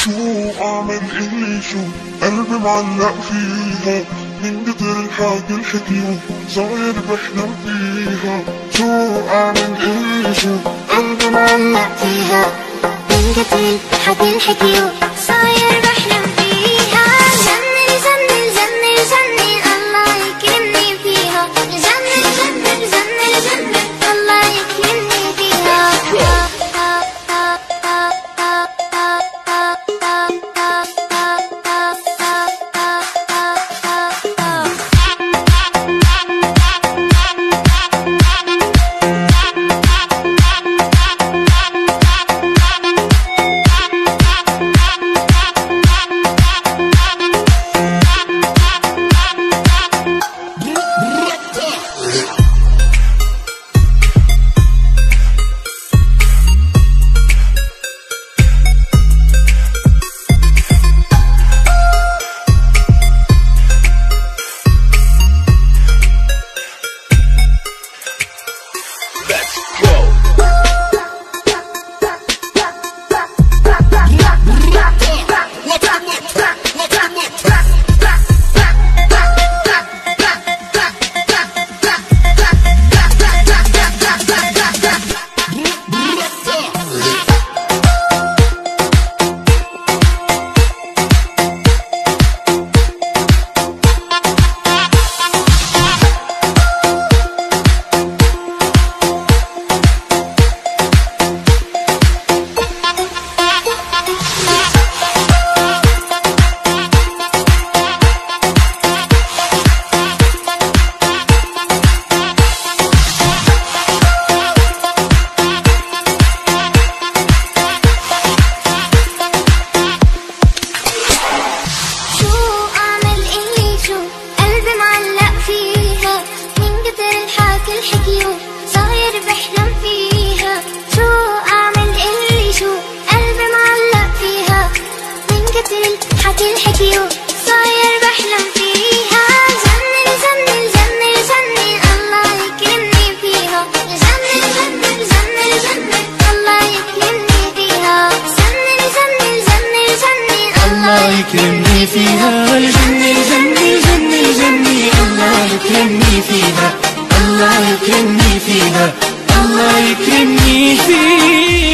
شو اعمل اللي شو قلبي معلق فيها من كتر الحكي الحكيو صاير بحلم فيها. شو اعمل اللي شو قلبي معلق فيها من كتر الحكي الحكيو صاير بحلم فيها. جنن جنن جنن جنن الله يكرمني فيها. جنن جنن جنن جنن الله يكرمني فيها. الله يكرمني فيها. الجنة الجنة الجنة الجنة الله يكرمني فيها. الله يكرمني فيها. الله يكرمني فيها.